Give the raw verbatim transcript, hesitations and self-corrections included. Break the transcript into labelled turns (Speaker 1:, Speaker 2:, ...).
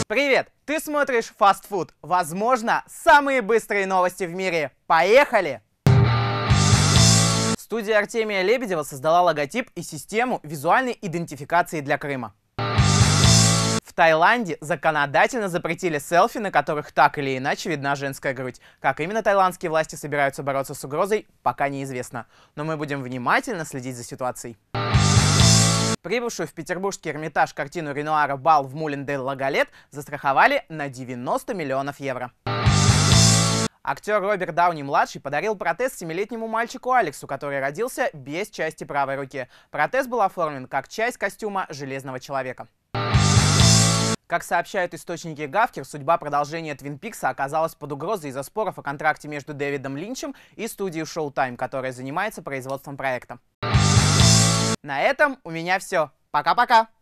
Speaker 1: Привет! Ты смотришь Fast Food. Возможно, самые быстрые новости в мире. Поехали! Студия Артемия Лебедева создала логотип и систему визуальной идентификации для Крыма. В Таиланде законодательно запретили селфи, на которых так или иначе видна женская грудь. Как именно таиландские власти собираются бороться с угрозой, пока неизвестно. Но мы будем внимательно следить за ситуацией. Прибывшую в петербургский Эрмитаж картину Ренуара «Бал в Мулен-де-Лагалет» застраховали на девяносто миллионов евро. Актер Роберт Дауни-младший подарил протез семилетнему мальчику Алексу, который родился без части правой руки. Протез был оформлен как часть костюма Железного человека. Как сообщают источники Гавкер, судьба продолжения Твин Пикса оказалась под угрозой из-за споров о контракте между Дэвидом Линчем и студией Showtime, которая занимается производством проекта. На этом у меня все. Пока-пока!